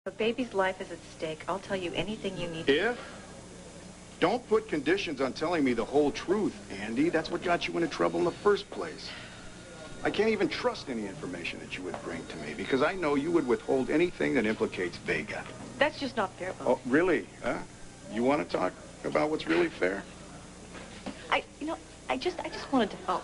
A baby's life is at stake. I'll tell you anything you need. If? Don't put conditions on telling me the whole truth, Andy. That's what got you into trouble in the first place. I can't even trust any information that you would bring to me because I know you would withhold anything that implicates Vega. That's just not fair, Bo. Oh, really? Huh? You want to talk about what's really fair? I just wanted to help.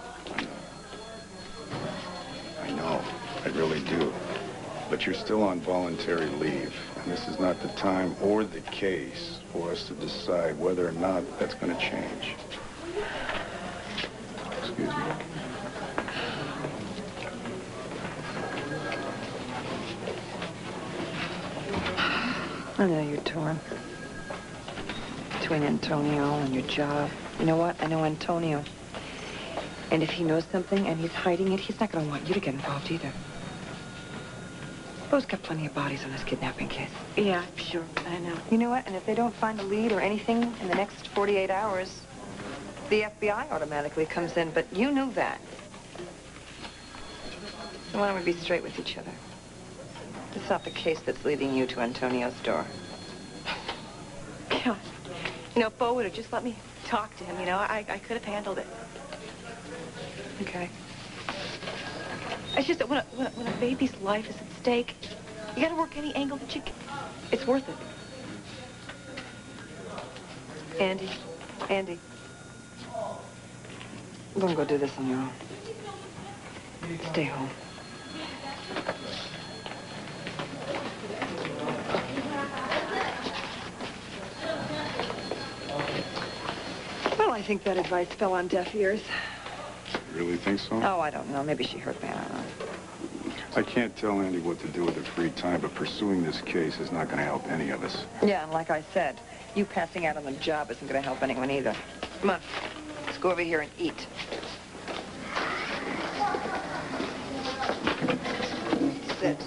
I know. I really do. But you're still on voluntary leave, and this is not the time or the case for us to decide whether or not that's going to change. Excuse me. I know you're torn between Antonio and your job. You know what? I know Antonio. And if he knows something and he's hiding it, he's not going to want you to get involved either. Bo's got plenty of bodies on this kidnapping case. Yeah, sure. I know. You know what? And if they don't find a lead or anything in the next 48 hours, the FBI automatically comes in. But you knew that. So why don't we be straight with each other? It's not the case that's leading you to Antonio's door. God. If Bo would have just let me talk to him, I could have handled it. Okay. It's just that when a baby's life is at stake, you gotta work any angle that you can. It's worth it. Andy. I'm gonna go do this on your own. Stay home. Well, I think that advice fell on deaf ears. You really think so? Oh, I don't know. Maybe she heard me. I don't know. I can't tell Andy what to do with her free time, but pursuing this case is not going to help any of us. Yeah, and like I said, you passing out on the job isn't going to help anyone either. Come on. Let's go over here and eat. Sit.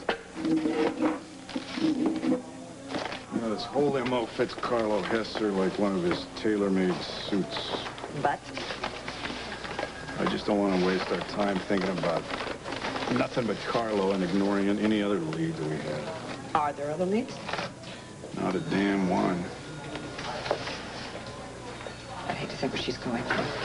This whole MO fits Carlo Hesser like one of his tailor-made suits. But? I just don't want to waste our time thinking about nothing but Carlo and ignoring any other leads that we have. Are there other leads? Not a damn one. I hate to think where she's going.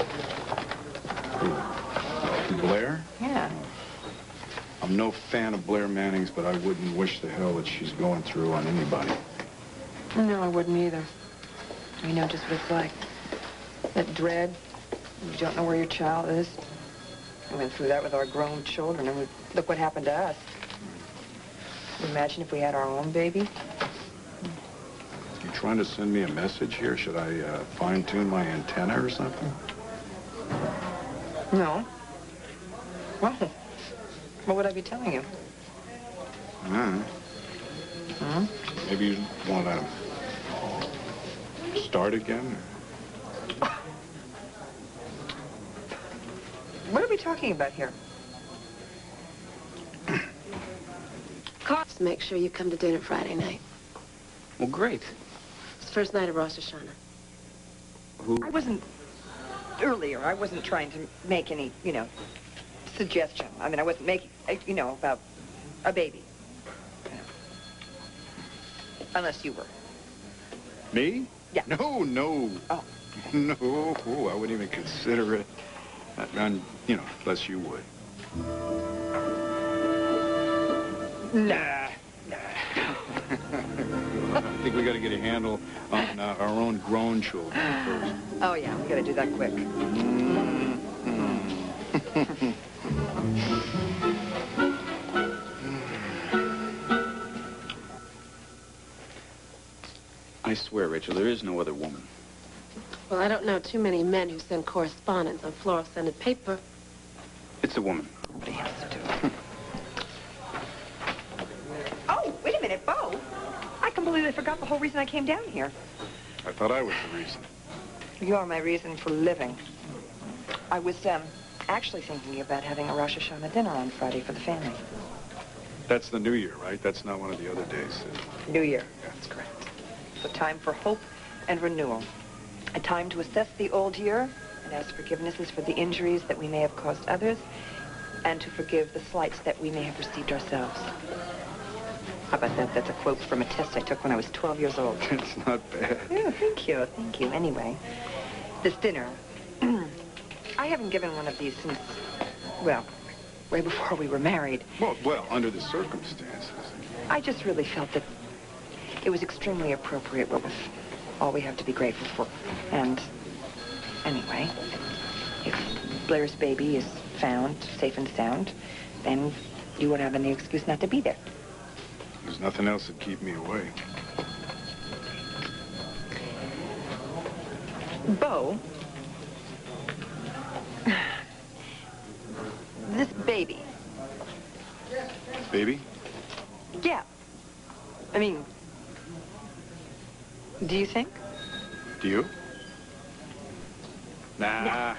Who? Blair? Yeah. I'm no fan of Blair Manning's, but I wouldn't wish the hell that she's going through on anybody. No, I wouldn't either. You know just what it's like. That dread. You don't know where your child is. We went through that with our grown children, and look what happened to us. Imagine if we had our own baby. You trying to send me a message here? Should I fine-tune my antenna or something? No. Well, what would I be telling you? Maybe you want to start again? What are we talking about here? Just make sure you come to dinner Friday night. Well, great. It's the first night of Rosh Hashanah. Who? I wasn't trying to make any, suggestion. I mean, I wasn't making, about a baby. Unless you were. Me? Yeah. No. Oh. No, I wouldn't even consider it. Unless you would. Nah. I think we got to get a handle on our own grown children first. Oh, yeah, we got to do that quick. I swear, Rachel, there is no other woman. Well, I don't know too many men who send correspondence on fluorescent paper. It's a woman. What he has to do. Oh, wait a minute, Bo. I completely forgot the whole reason I came down here. I thought I was the reason. You're my reason for living. I was, actually thinking about having a Rosh Hashanah dinner on Friday for the family. That's the New Year, right? That's not one of the other days. New Year. That's correct. It's a time for hope and renewal. A time to assess the old year and ask forgivenesses for the injuries that we may have caused others and to forgive the slights that we may have received ourselves. How about that? That's a quote from a test I took when I was 12 years old. It's not bad. Oh, thank you. Thank you. Anyway, this dinner. I haven't given one of these since, well, way before we were married. Well, under the circumstances. I just really felt that it was extremely appropriate with all we have to be grateful for. And anyway, if Blair's baby is found safe and sound, then you won't have any excuse not to be there. There's nothing else that keep me away. Bo, this baby. Baby? Yeah. I mean, do you think? Do you? Nah.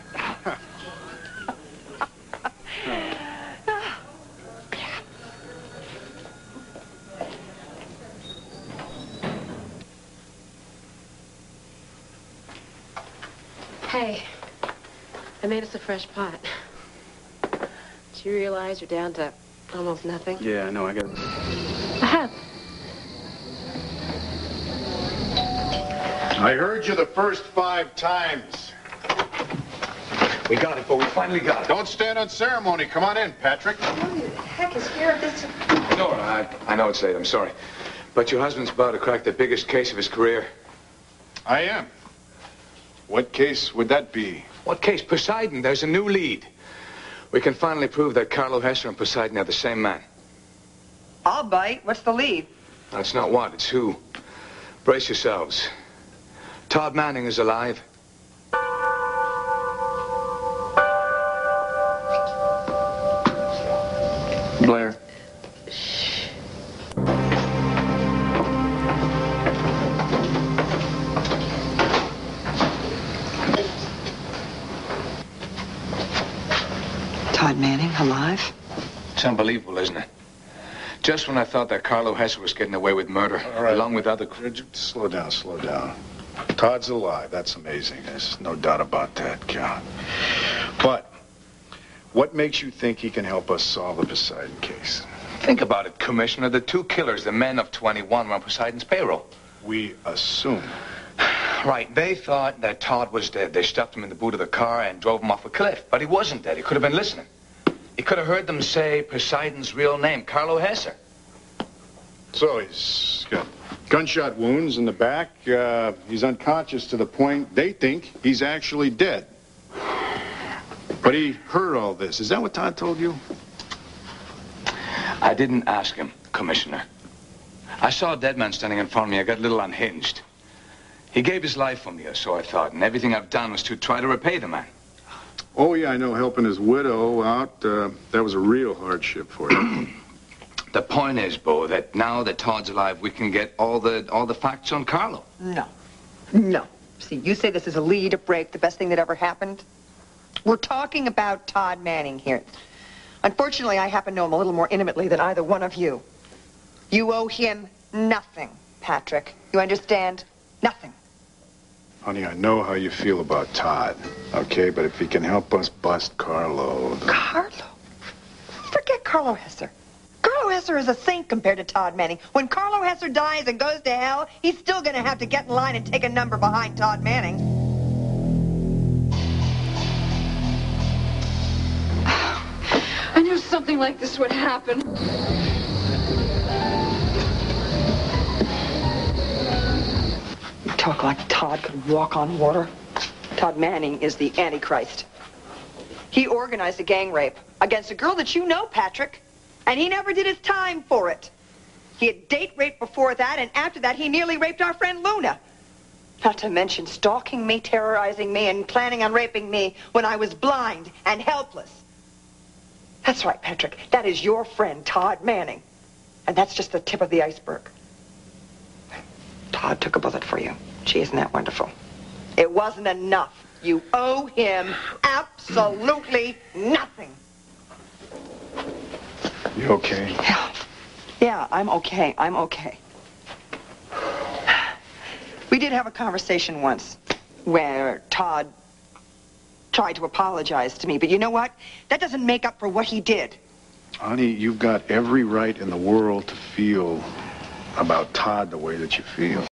Hey, I made us a fresh pot. Do you realize you're down to almost nothing? Yeah, I know. I got. I have. I heard you the first 5 times. We got it, but we finally got it. Don't stand on ceremony. Come on in, Patrick. Who the heck is here at this? Nora, I know it's late. I'm sorry. But your husband's about to crack the biggest case of his career. I am. What case would that be? What case? Poseidon. There's a new lead. We can finally prove that Carlo Hesser and Poseidon are the same man. I'll bite. What's the lead? That's not what, it's who. Brace yourselves. Todd Manning is alive. Blair. Todd Manning, alive? It's unbelievable, isn't it? Just when I thought that Carlo Hesser was getting away with murder, All right. along with other... Slow down, slow down. Todd's alive. That's amazing. There's no doubt about that, John. But what makes you think he can help us solve the Poseidon case? Think about it, Commissioner. The 2 killers, the men of 21, were on Poseidon's payroll. We assume. Right. They thought that Todd was dead. They stuffed him in the boot of the car and drove him off a cliff. But he wasn't dead. He could have been listening. He could have heard them say Poseidon's real name, Carlo Hesser. So he's got gunshot wounds in the back. He's unconscious to the point they think he's actually dead. But he heard all this. Is that what Todd told you? I didn't ask him, Commissioner. I saw a dead man standing in front of me. I got a little unhinged. He gave his life for me, or so I thought, and everything I've done was to try to repay the man. Oh, yeah, I know. Helping his widow out, that was a real hardship for him. The point is, Bo, that now that Todd's alive, we can get all the facts on Carlo. No. No. See, you say this is a lead, a break, the best thing that ever happened? We're talking about Todd Manning here. Unfortunately, I happen to know him a little more intimately than either one of you. You owe him nothing, Patrick. You understand? Nothing. Honey, I know how you feel about Todd, okay? But if he can help us bust Carlo... Carlo? Forget Carlo Hesser. Carlo Hesser is a saint compared to Todd Manning. When Carlo Hesser dies and goes to hell, he's still going to have to get in line and take a number behind Todd Manning. I knew something like this would happen. You talk like Todd could walk on water. Todd Manning is the Antichrist. He organized a gang rape against a girl that you know, Patrick, and he never did his time for it. He had date raped before that, and after that, he nearly raped our friend Luna. Not to mention stalking me, terrorizing me, and planning on raping me when I was blind and helpless. That's right, Patrick. That is your friend, Todd Manning. And that's just the tip of the iceberg. Todd took a bullet for you. Gee, isn't that wonderful? It wasn't enough. You owe him absolutely nothing. You okay? Yeah, I'm okay. I'm okay. We did have a conversation once where Todd tried to apologize to me, but you know what? That doesn't make up for what he did. Honey, you've got every right in the world to feel about Todd the way that you feel.